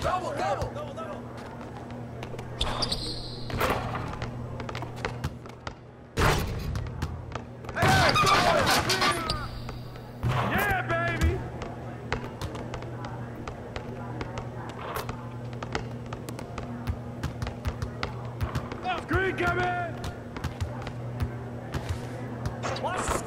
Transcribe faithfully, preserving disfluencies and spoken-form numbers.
Double, double, double, double. Hey, yeah, baby. Screen coming. Watch the